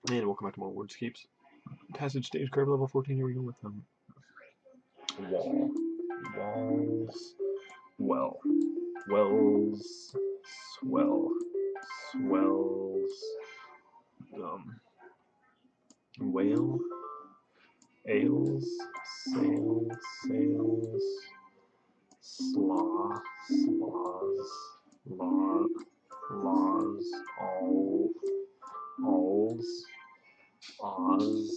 And welcome back to more Wordscapes. Passage stage curve level 14. Here we go with wall, walls, well, wells, swell, swells, whale, ales, sail, sails, slaw, slaws, law, laws, all, alls, Oz,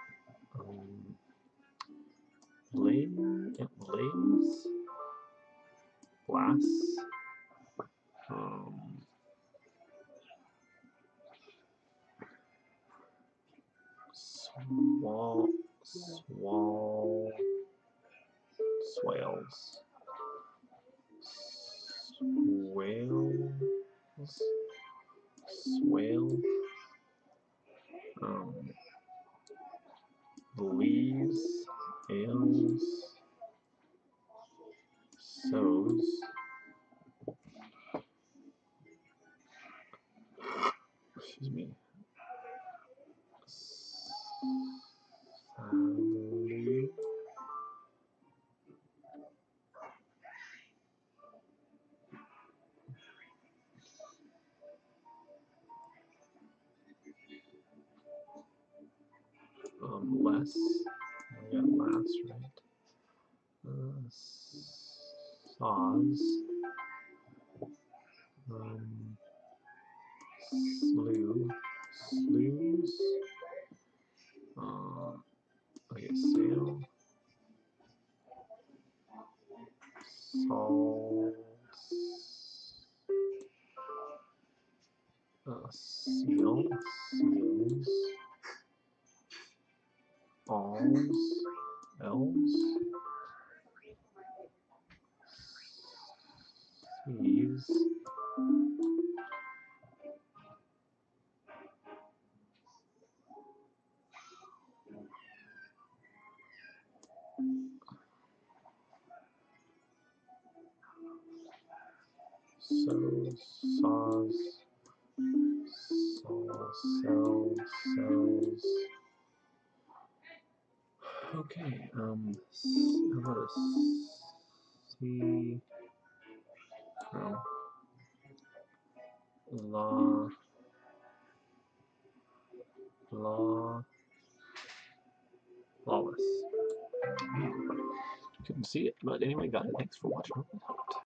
Blaze, Glass, Swall, Swall, Swales, Swales, Swale, Leaves, Ales, Sows, excuse me, Salute, less, I got last, right? Saws, slew, slews, okay, sail, salts, seal, seals, alls, elves, thieves, sows, saws, saw, cells. Okay, how about a C, no, law, lawless. Couldn't see it, but anyway, got it. Thanks for watching.